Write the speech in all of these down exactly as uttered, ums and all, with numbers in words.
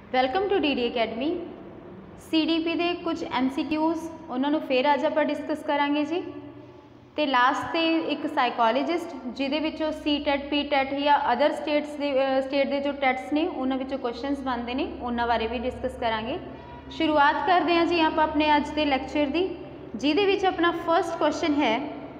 Welcome to D D academy. C D P के कुछ M C Qs उन्होंने फिर अज आप डिस्कस करांगे जी। तो लास्ट से एक साइकोलॉजिस्ट जिहदे सी टैट पी टैट या अदर स्टेट्स दे स्टेट के जो टैट्स ने उन्होंने क्वेश्चनस बनते हैं उन्होंने बारे भी डिस्कस करांगे। शुरुआत करते हैं जी आप अपने अज के लैक्चर की, जिहदे अपना फर्स्ट क्वेश्चन है।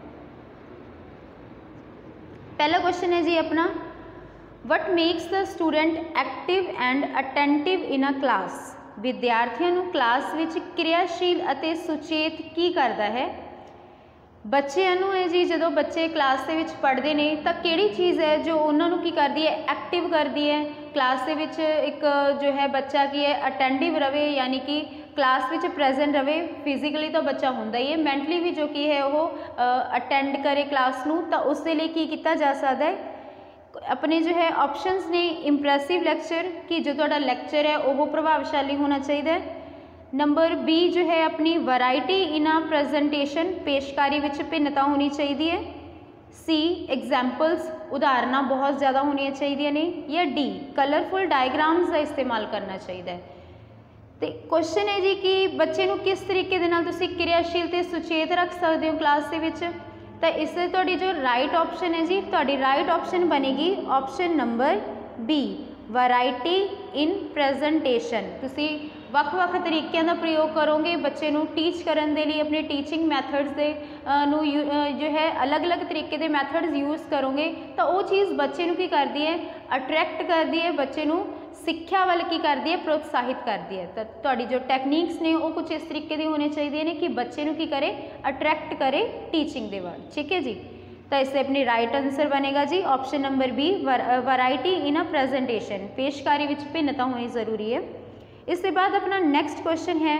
पहला क्वेश्चन है जी अपना, what makes the student active and attentive in a class. विद्यार्थियों को क्लास विच क्रियाशील अते सुचेत की करता है। बच्चों है जी, जो बच्चे क्लास के विच पढ़ते हैं तो किहड़ी चीज़ है जो उन्होंने की करती है, एक्टिव करती है। क्लास के विच एक जो है बच्चा की है अटेंटिव रहे, यानी कि क्लास विच प्रेजेंट रहे। फिजिकली तो बच्चा होंदा ही है, मैंटली भी जो कि है वो अटेंड करे क्लास नूं, तो उसके लिए की किया जा सकता है। अपने जो है ऑप्शंस ने इंप्रैसिव लैक्चर, कि जो तुहाडा लैक्चर है वो प्रभावशाली होना चाहिए। नंबर बी जो है अपनी वैरायटी इन आ प्रेजेंटेशन, पेशकारी विच भिन्नता होनी चाहिए है। सी एग्जाम्पल्स, उदाहरण बहुत ज़्यादा होनी चाहिए ने। या डी कलरफुल डायग्राम्स का इस्तेमाल करना चाहिए। तो क्वेश्चन है जी कि बच्चे को किस तरीके दे नाल तुसीं क्रियाशील ते सुचेत रख सकते हो क्लास के विच। तो इससे थोड़ी जो राइट ऑप्शन है जी, थोड़ी राइट ऑप्शन बनेगी option number B, variety in presentation. तुसी वख-वख तरीकों का प्रयोग करोगे बच्चे को टीच करने के लिए, अपने टीचिंग मैथड्स दे नू जो है अलग अलग तरीके के मैथड्स यूज़ करोगे तो वो चीज़ बच्चे को की करती है, अट्रैक्ट करती है, बच्चे को सिक्ख्या वाल की करती है, प्रोत्साहित करती है। तो तुहाडी जो टैक्नीक्स ने वो कुछ इस तरीके की होने चाहिए ने कि बच्चे को की करे, अट्रैक्ट करे टीचिंग के वाल। ठीक है जी। तो इससे अपनी राइट आंसर बनेगा जी option number B, variety in a presentation, पेशकारी विच भिन्नता होनी जरूरी है। इसके बाद अपना नेक्स्ट क्वेश्चन है,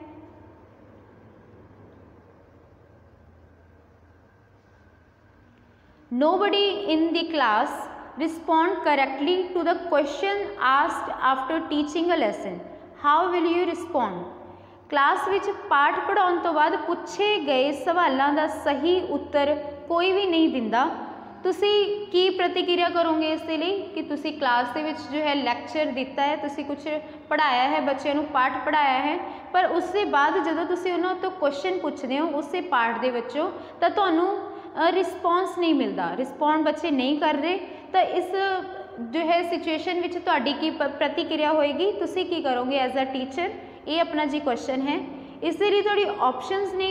nobody in the class respond correctly to the question asked after teaching a lesson. How will you respond? Class विच पाठ पढ़ाने तो बाद पूछे गए सवालों का सही उत्तर कोई भी नहीं दिंदा, तुसी की प्रतिक्रिया करोगे इसके लिए कि तुसी क्लास के विच जो है लैक्चर दिता है, तुसी कुछ पढ़ाया है, बच्चों को पाठ पढ़ाया है, पर उसके बाद जो तुसी उन्होंने तो क्वेश्चन पूछते हो उससे पाठ के विचों तो तुहानूं रिस्पॉन्स नहीं मिलता, रिस्पॉन्ड बच्चे नहीं कर रहे, तो इस जो है सिचुएशन विच तुहाडी की प्रतिक्रिया होएगी, तुसी की करोगे एज अ टीचर। ये अपना जी क्वेश्चन है। इसके लिए थोड़ी ऑप्शंस ने,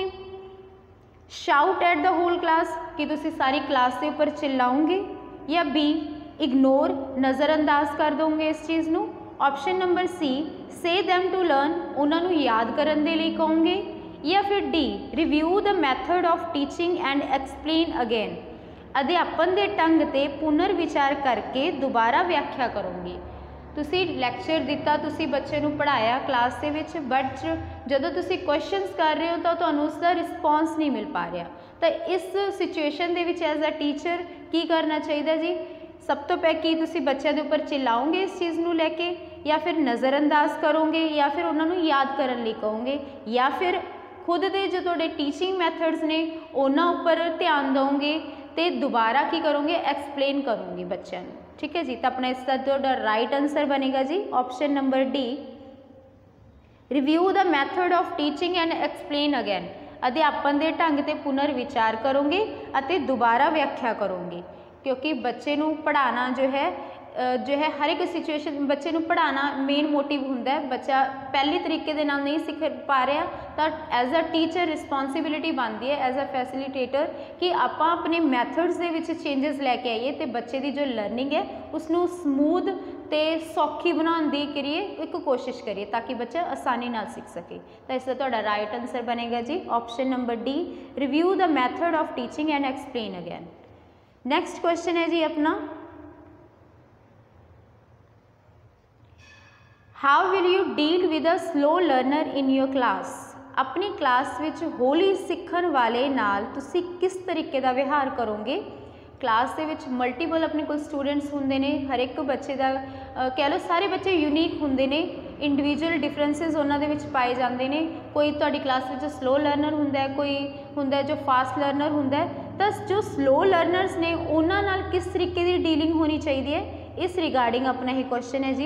shout at the whole class, कि तुसी सारी क्लास के उपर चिल्लाओगे, या बी इग्नोर, नज़रअंदाज कर दोगे इस चीज़ को। ऑप्शन नंबर सी से दैम टू लर्न, उन्होंने याद करने के लिए कहोगे, या फिर D review the method of teaching and explain again, अध्यापन के ढंग से पुनर्विचार करके दोबारा व्याख्या करोगे। तुसी लैक्चर दिता, तुसी बच्चे को पढ़ाया क्लास के विच, बट जो तुसी क्वेश्चनस कर रहे हो तो तुहानूं उसका रिस्पॉन्स नहीं मिल पा रहा। तो इस सिचुएशन के विच एज अ टीचर की करना चाहिए जी, सब तो पहले कि तुसी बच्चों के उपर चिल्लाओगे इस चीज़ को लैके, या फिर नज़रअंदाज करोगे, या फिर उन्होंने याद करने लिए कहोगे, या फिर खुद के जो तुहाडे टीचिंग मैथड्स ने उन्हां उपर ध्यान दोगे तो दोबारा की करोगे, एक्सप्लेन करोगे बच्चों को। ठीक है जी। तो अपना इसका जो राइट आंसर बनेगा जी option number D, review the method of teaching and explain again, अध्यापन के ढंग से पुनर्विचार करोगे और दोबारा व्याख्या करोगे। क्योंकि बच्चे को पढ़ाना जो है जो है हर एक सिचुएशन, बच्चे को पढ़ाना मेन मोटिव होंदा है, बच्चा पहली तरीके दे नाल नहीं सीख पा रहा तो एज अ टीचर रिस्पॉन्सिबिलिटी बनती है एज अ फैसिलिटेटर कि आप अपने मैथड्स दे विच चेंजेस लैके आइए तो बच्चे की जो लर्निंग है उसनों समूथ तो सौखी बनाने की करिए एक कोशिश करिए ताकि बच्चा आसानी नाल सीख सके। तो इसका तुहाडा राइट आंसर बनेगा जी option number D, review the method of teaching and explain again. Next question है जी अपना, how will you deal with a slow learner in your class. अपनी क्लास विच हौली सीखण वाले नाल तुसी किस तरीके का व्यवहार करोगे। क्लास के विच मल्टीपल अपने कोल स्टूडेंट्स होंदे ने, हर एक बच्चे का कह लो सारे बच्चे यूनीक होंदे ने, इंडिविजुअल डिफरेंसिस उन्हां दे विच पाए जांदे ने। कोई तुहाडी क्लास विच स्लो लर्नर हुंदा है, कोई हुंदा है जो फास्ट लर्नर हुंदा है। तो जो स्लो लर्नर्स ने उन्हां नाल किस तरीके की डीलिंग होनी चाहिए है, इस रिगार्डिंग अपना ही क्वेश्चन है जी।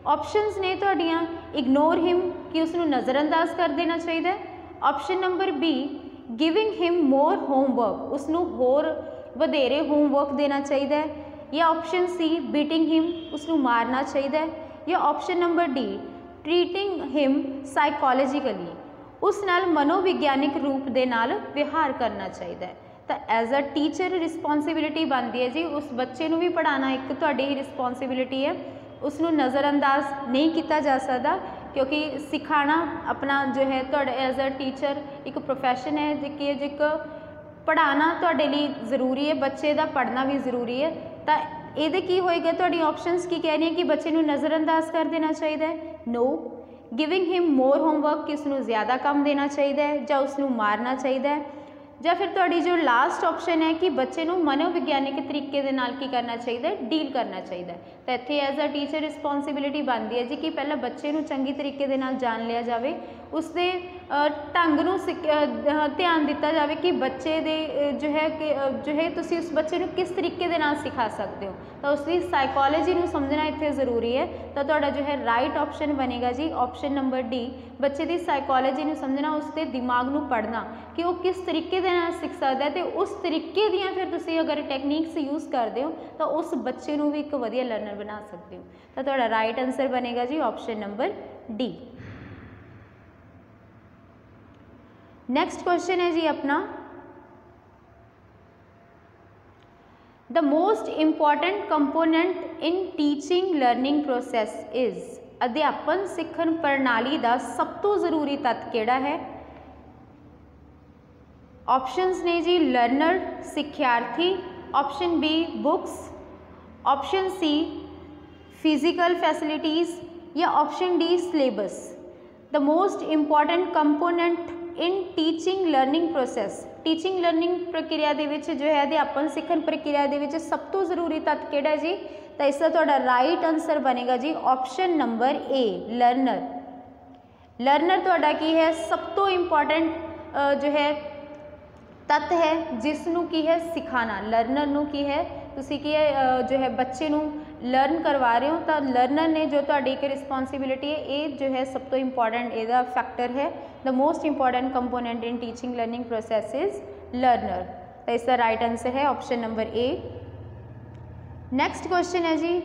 ऑप्शनस ने तुहाडियां इग्नोर हिम कि उसनूं नज़रअंदाज कर देना चाहिए। Option number B giving him more homework, उसनूं होर वधेरे होमवर्क देना चाहिए। या ऑप्शन सी बीटिंग हिम, उसनूं मारना चाहिए। या option number D treating him psychologically, उस नाल मनोविग्यानिक रूप दे नाल विहार करना चाहिए। तो एज अ टीचर रिस्पोंसिबिलिटी बनती है जी उस बच्चे नूं भी पढ़ाना एक तुहाडी ही रिस्पोंसिबिलिटी है, उसनूं नज़रअंदाज नहीं किया जा सकता क्योंकि सिखाना अपना जो है तुहाडे एज अ टीचर एक प्रोफैशन है कि एक पढ़ाना तुहाडे लिए जरूरी है, बच्चे का पढ़ना भी जरूरी है। तो ये की होएगा तुहाडी ऑप्शनस की कह रही है कि बच्चे नूं नज़रअंदाज कर देना चाहिए, no. Giving him more homework कि उसनूं ज़्यादा काम देना चाहिए या उसनूं मारना चाहिए। या फिर तुहाडी जो लास्ट ऑप्शन है कि बच्चे नूं मनोविग्यानिक तरीके दे नाल की करना चाहिए, डील करना चाहिए। तो इत्थे एज अ टीचर रिस्पोंसिबिलिटी बनती है जी कि पहले बच्चे नूं चंगी तरीके दे नाल जान लिया जाए, उसके ढंग नूं ध्यान दिता जाए कि बच्चे दे जो है कि जो है तुसीं उस बच्चे नूं किस तरीके दे नाल सिखा सकते हो। तो उसकी साइकोलॉजी नूं समझना इत्थे ज़रूरी है। तो तुहाडा जो है राइट ऑप्शन बनेगा जी ऑप्शन नंबर डी, बच्चे की साइकोलॉजी नूं समझना, उसके दिमाग नूं पढ़ना कि वो किस तरीके दे नाल सीख सकता है। तो उस तरीके दियां फिर तुसीं अगर टैक्नीक्स यूज़ करते हो तो उस बच्चे नूं भी एक वधिया लर्नर बना सकते हो। तो तुहाडा राइट आंसर बनेगा जी option number D. Next question है जी अपना, the most important component in teaching learning process is, अध्यापन सिखण प्रणाली का सब तो जरूरी तत्व किहड़ा है। ऑप्शंस ने जी लर्नर सिख्यार्थी, option B books, option C physical facilities या option D syllabus. The most important component in teaching learning process, teaching learning प्रक्रिया दे विच जो है अध्यापन सिखण प्रक्रिया दे विच सब तो जरूरी तत्व किहड़ा है जी। तो इसका तुहाडा राइट आंसर बनेगा जी option number A learner. Learner तुहाडा की है सब तो इंपॉर्टेंट जो है तत्व है जिसनों की है सिखाना, लर्नर नूं की है तुसी की है जो है बच्चे नूं लर्न करवा रहे हो। तो लर्नर ने जो तुहाडी एक रिस्पोंसिबिलिटी है ये जो है सब तो इंपॉर्टेंट एदा फैक्टर है। The most important component in teaching learning process is learner. तो इसका राइट आंसर है option number A. Next question है जी,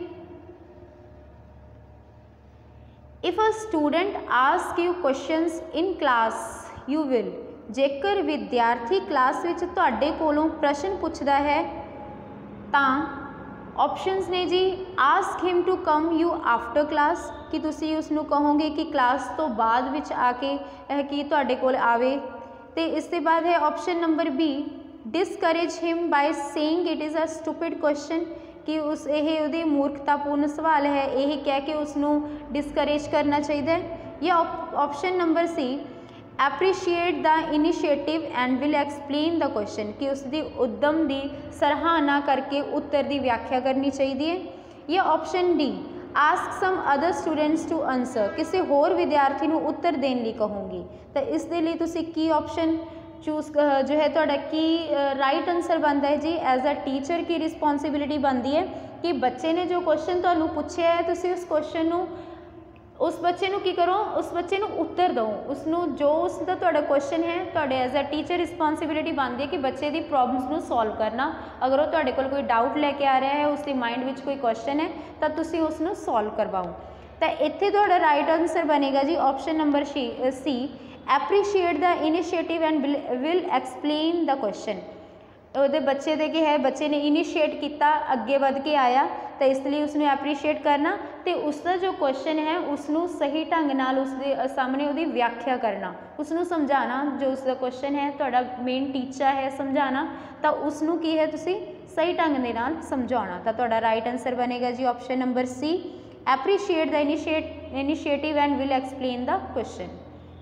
if a student ask you questions in class you will, जेकर विद्यार्थी क्लास विच तुहाडे कोलों प्रश्न पुछदा है तां ऑप्शनस ने जी ask him to come you after class कि तुसी उसनूं कहोगे कि क्लास तो बाद विच आके कि तुहाडे कोल आवे। तो इसके बाद है option number B discourage him by saying it is a stupid question कि उस यह उहदी मूर्खतापूर्ण सवाल है, यही कह के उसनूं डिसकरेज करना चाहिए। या option number C appreciate the initiative and will explain the question कि उसकी उद्यम की सराहना करके उत्तर की व्याख्या करनी चाहिए। या option D ask some other students to answer, किसी होर विद्यार्थी को उत्तर देने लिए कहूँगी। तो इसके लिए तुसी की ऑप्शन चूज जो है तुहाडा की राइट आंसर बनता है जी एज अ टीचर की रिस्पोंसिबिलिटी बनती है कि बच्चे ने जो क्वेश्चन तुहानूं पुछया है तुसी उस क्वेश्चन नूं उस बच्चे नूं की करो, उस बच्चे नूं उत्तर दो, उसनूं जो उसका तुहाडा क्वेश्चन है तुहाडे एज अ टीचर रिस्पोंसिबिलिटी बनती है कि बच्चे की प्रॉब्लम्स नूं सॉल्व करना। अगर वो तुहाडे कोल कोई डाउट लैके आ रहा है, उसके माइंड विच कोई क्वेश्चन है तो तुसी उसनूं सॉल्व करवाओ। तो इत्थे तुहाडा राइट आंसर बनेगा जी option number C appreciate the initiative and will explain the question. ਉਹਦੇ बच्चे दे के है बच्चे ने इनिशिएट किया, अगे बढ़ के आया तो इसलिए उसने एप्रीशिएट करना तो उसका जो क्वेश्चन है उसनों सही ढंग नाल उसके सामने उसकी व्याख्या करना, उसनों समझाना। जो उसका क्वेश्चन है तुहाडा मेन टीचा है समझाना, तो उसनों की है तुसी सही ढंग दे नाल समझाना। तो तुहाडा राइट आंसर बनेगा जी option number C appreciate the initiate initiative and will explain the question.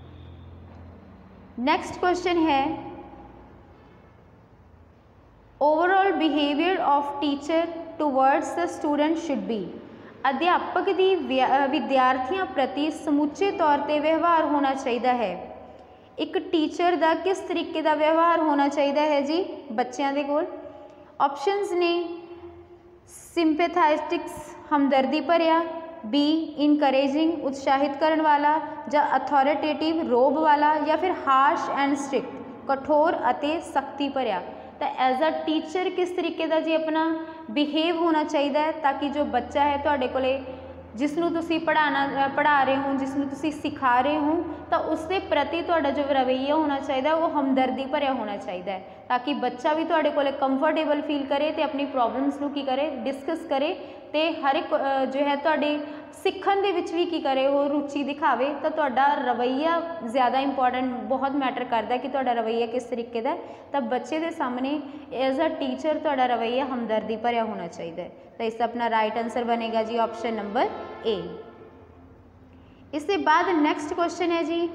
Next question है overall behaviour of teacher towards the student should be. अध्यापक की विद्यार्थियों प्रति समूचे तौर पर व्यवहार होना चाहिए है। एक टीचर का किस तरीके का व्यवहार होना चाहिए है जी बच्चों के कोल। ऑप्शनस ने सिंपैथेटिक्स हमदर्दी भरिया, बी इनकरेजिंग उत्साहित करने वाला, या अथॉरिटेटिव रोब वाला, या फिर हार्श एंड स्ट्रिक्ट कठोर अते सख्ती भरिया। तो एज अ टीचर किस तरीके का जी अपना बिहेव होना चाहिए है ताकि जो बच्चा है तुहाडे कोले जिसनों तुसी पढ़ाना पढ़ा रहे हो, जिसनों तुसी सिखा रहे हो, तो उसके प्रति तुहाडा जो रवैया होना चाहिए वो हमदर्दी भरिया होना चाहिए है, ताकि बच्चा भी तुहाडे कोले कंफर्टेबल फील करे तो अपनी प्रॉब्लम्स नूं की करे डिस्कस करे, तो हर एक जो है तुहाडे सीखण दे विच भी की करे वो रुचि दिखावे। तो तुहाडा रवैया ज़्यादा इंपॉर्टेंट बहुत मैटर करता है कि तुहाडा रवैया किस तरीके का है। तो बच्चे के सामने एज अ टीचर तुहाडा रवैया हमदर्दी भरिया होना चाहिए। तो इसका अपना राइट आंसर बनेगा जी ऑप्शन नंबर ए। इसके बाद नेक्स्ट क्वेश्चन है जी,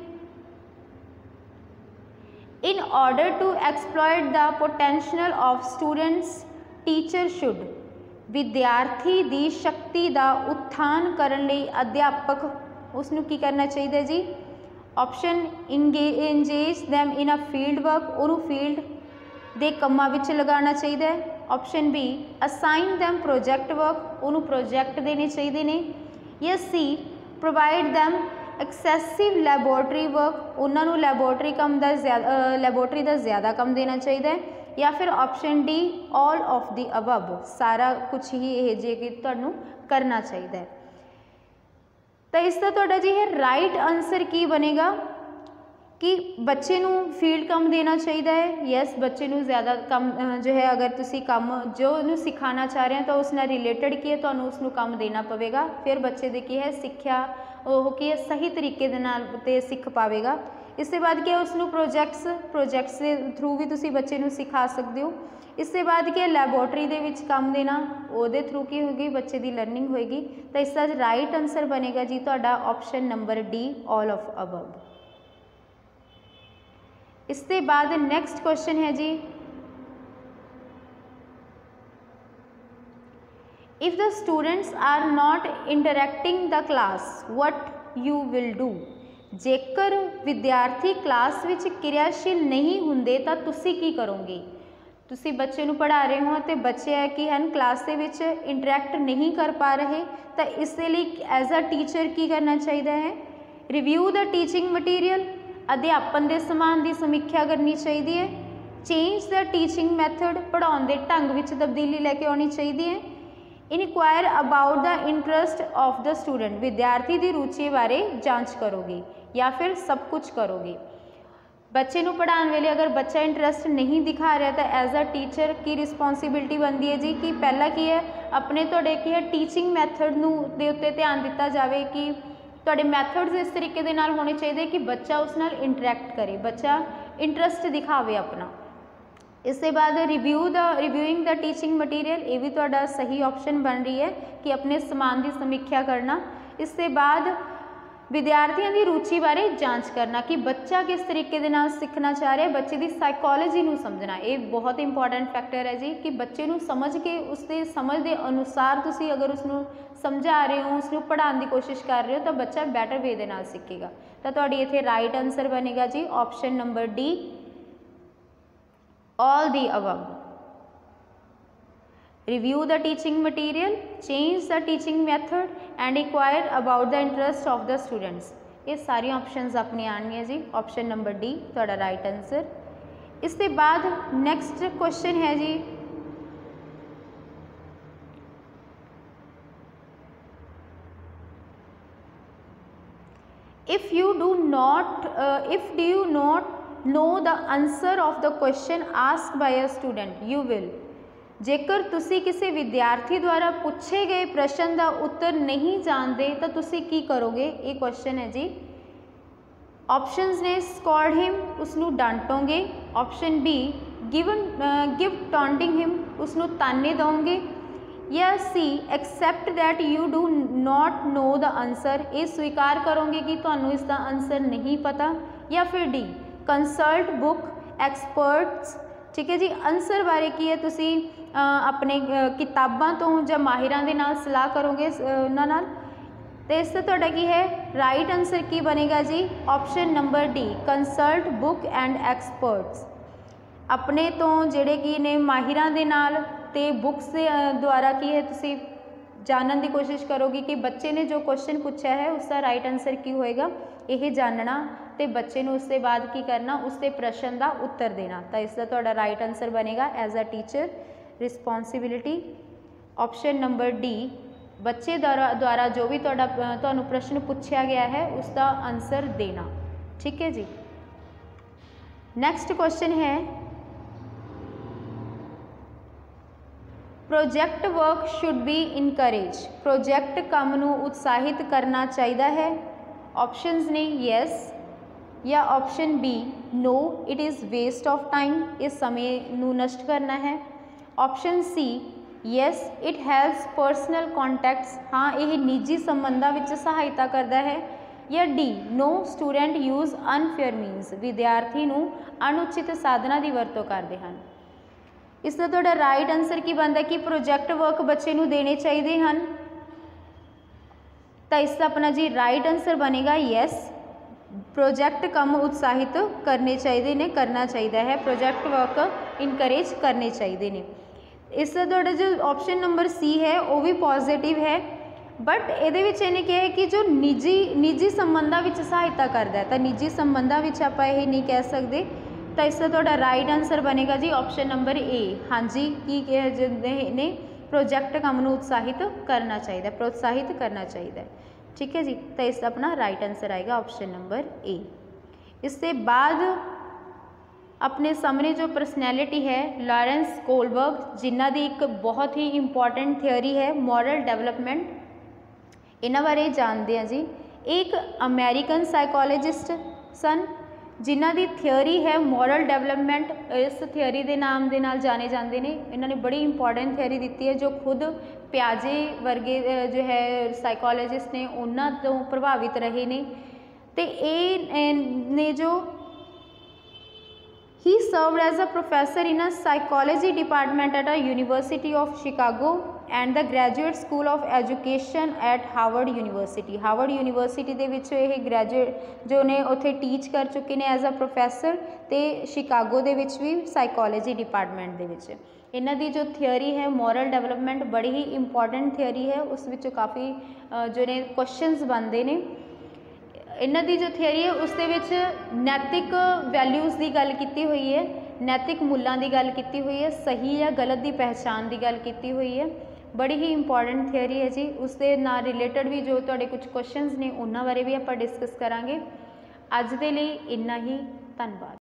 in order to exploit the potential of students teacher should विद्यार्थी की शक्ति का उत्थान करने लई अध्यापक उसनूं की करना चाहिए जी। Option enga engage them in a field work, उन्होंने फील्ड के कामां विच लगाना चाहिए। Option B assign them project work, उन्होंने प्रोजैक्ट देने चाहिए ने। या C provide them excessive laboratory work, उन्होंने लैबोरेटरी काम का ज्यादा लैबोरेटरी का ज़्यादा काम देना चाहिए। या फिर option D all of the above, सारा कुछ ही ये जे कि तुहानूं करना चाहिए। तो इसका तुहाडा जी है राइट आंसर की बनेगा कि बच्चे नूं फील्ड काम देना चाहिए है। यस, बच्चे नूं ज़्यादा काम जो है अगर तुसी काम जो उन्होंने सिखाना चाह रहे हैं तो उसने रिलेटेड की है तुहानूं उसनूं काम देना पवेगा, फिर बच्चे दे की है सिक्ख्या वो की है सही तरीके दे नाल ते सीख पावेगा। इसके बाद क्या उसनूं प्रोजैक्ट्स प्रोजैक्ट्स के थ्रू भी तुसी बच्चे नूं सिखा सकते हो। इसके बाद क्या लैबोरेटरी दे विच काम देना ਉਹਦੇ थ्रू की होगी बच्चे की लर्निंग होएगी। तो इसका राइट आंसर बनेगा जी तुहाडा option number D all of the. इसके बाद नैक्सट क्वेश्चन है जी, if the students are not interacting the class what you will do, जेकर विद्यार्थी क्लास विच क्रियाशील नहीं होंदे तो तुसी की करोगे। तुसी बच्चे नूं पढ़ा रहे हो तो बच्चे है कि हैं क्लास के विच इंटरैक्ट नहीं कर पा रहे, तो इसके लिए एज अ टीचर की करना चाहिए है, रिव्यू द टीचिंग मटीरियल, अध्यापन के समान की समीक्षा करनी चाहिए है, चेंज द टीचिंग मैथड, पढ़ाने के ढंग विच तब्दीली लैके आनी चाहिए है, inquire about the interest of the student, विद्यार्थी की रुचि बारे जांच करोगे, या फिर सब कुछ करोगे। बच्चे नूं पढ़ाने वेले अगर बच्चा इंटरस्ट नहीं दिखा रहा तो एज अ टीचर की रिस्पोंसिबिलिटी बनती है जी कि पहला की है अपने तुहाडे की है टीचिंग मैथड नूं दे उत्ते ध्यान दिता जाए कि तुहाडे मैथड्स इस तरीके दे नाल होने चाहिए कि बच्चा उस नाल इंटरैक्ट करे, बच्चा इंटरस्ट दिखावे अपना। इसके बाद review the reviewing the teaching material, ये भी तुहाडा सही ऑप्शन बन रही है कि अपने समान की समीक्षा करना। इसके बाद विद्यार्थियों की रुचि बारे जांच करना कि बच्चा किस तरीके दे नाल सीखना चाह रहा है, बच्चे की साइकोलॉजी नूं समझना, ये बहुत इंपॉर्टेंट फैक्टर है जी कि बच्चे नूं समझ के उसके समझ के अनुसार तुसी अगर उसनूं समझा रहे हो उसनूं पढ़ाने की कोशिश कर रहे हो तो बच्चा बैटर वे दे नाल सीखेगा। तो तुहाडी इत्थे राइट आंसर बनेगा जी option number D all the above. Review the teaching material, change the teaching method and inquire about the interest of the students, ये सारी ऑप्शंस अपनी आनी है जी ऑप्शन नंबर डी तुहाडा राइट आंसर। इसके बाद नैक्सट क्वेश्चन है जी, if you do not if do you not know the answer of the question asked by a student you will, जेकर तुसी किसी विद्यार्थी द्वारा पूछे गए प्रश्न का उत्तर नहीं जानते तो तुसी की करोगे, ये क्वेश्चन है जी। ऑप्शंस ने स्कॉल्ड हिम, उसनूं डांटोगे। Option B given give taunting him, उसनूं ताने दोगे। या C accept that you do not know the answer, ये स्वीकार करोगे कि तुहानूं इसका आंसर नहीं पता। या फिर डी कंसल्ट बुक एक्सपर्ट्स, ठीक है जी, आंसर बारे की है तुसी अपने किताबां तो या माहिरां दे नाल सलाह करोगे उन्हां नाल। तो इस तुहाडा की है राइट आंसर की बनेगा जी option number D consult book and experts, अपने तो जिहड़े की ने माहिरां दे नाल ते बुक्स दे द्वारा की है तुसी जानने की कोशिश करोगे कि बच्चे ने जो क्वेश्चन पूछा है उसका राइट आंसर की होएगा, यह जानना तो बच्चे ने उसके बाद की करना, उसके प्रश्न का उत्तर देना। तो इसका तुहाडा राइट आंसर बनेगा as a teacher responsibility option number D, बच्चे द्वारा द्वारा जो भी तुहाडा तुहानूं प्रश्न पूछा गया है उसका आंसर देना। ठीक है जी। नैक्सट क्वेश्चन है project work should be encourage, project काम नूं उत्साहित करना चाहिए है। ऑप्शनस ने यस या option B no it is waste of time, इस समय नूं नष्ट करना है। Option C yes it has personal contacts, हाँ यह निजी संबंधां विच सहायता करता है। या D no student use unfair means, विद्यार्थी नूं अनुचित साधना की वरतों करते हैं। इसका तुहाडा राइट आंसर की बनता है कि प्रोजैक्ट वर्क बच्चे नूं देने चाहिए हैं। तो इसका अपना जी राइट आंसर बनेगा यस, प्रोजैक्ट काम उत्साहित करने चाहिए ने, करना चाहिए है, प्रोजैक्ट वर्क इनकरेज करने चाहिए ने। इसका तुहाडा जो ऑप्शन नंबर सी है वो भी पॉजिटिव है, बट ये इन्हें क्या है कि जो निजी निजी संबंधां विच सहायता करता है, तो निजी संबंधां विच आपां ये नहीं कह सकते। तो इसका तुहाडा राइट आंसर बनेगा जी ऑप्शन नंबर ए, हाँ जी की ने प्रोजैक्ट काम नूं उत्साहित करना चाहिए, प्रोत्साहित करना चाहिए। ठीक है जी। तो इसका अपना राइट आंसर आएगा ऑप्शन नंबर ए। इसके बाद अपने सामने जो पर्सनैलिटी है लॉरेंस कोलबर्ग, जिन्हां दी एक बहुत ही इंपॉर्टेंट थियोरी है मॉरल डेवलपमेंट, इन्हां बारे जानते हैं जी। एक अमेरिकन साइकोलॉजिस्ट सन जिन्हां दी थियोरी है मॉरल डेवलपमेंट, इस थियोरी के नाम के नाल जाने जाते हैं। इन्होंने बड़ी इंपॉर्टेंट थियोरी दी है जो खुद प्याजे वर्गे जो है साइकोलॉजिस्ट ने उन्हां तो प्रभावित रहे ने। तो ये ने जो he served as a professor in a psychology department at a university of Chicago and the graduate school of education at Harvard University, Harvard University के विच ये ग्रैजुएट जो ने उत्थे टीच कर चुके हैं एज अ प्रोफैसर, तो शिकागो के विच भी साइकोलॉजी डिपार्टमेंट के विच। इन्हां दी जो थियोरी है मॉरल डेवलपमेंट बड़ी ही इंपॉर्टेंट थियोरी है, उस विच काफ़ी जो ने क्वेश्चनस बनते हैं। इन्हां दी जो थियोरी है उसदे विच नैतिक वैल्यूज़ की गल की हुई है, नैतिक मुल्लां की गल की हुई है, सही या गलत की पहचान की गल की हुई है। बड़ी ही इंपॉर्टेंट थियोरी है जी। उसके नाल रिलेटेड भी जो तुहाडे कुछ क्वेश्चनस ने उन्हां बारे भी आपां डिस्कस करांगे। अज दे लई इन्ना ही, धन्नवाद।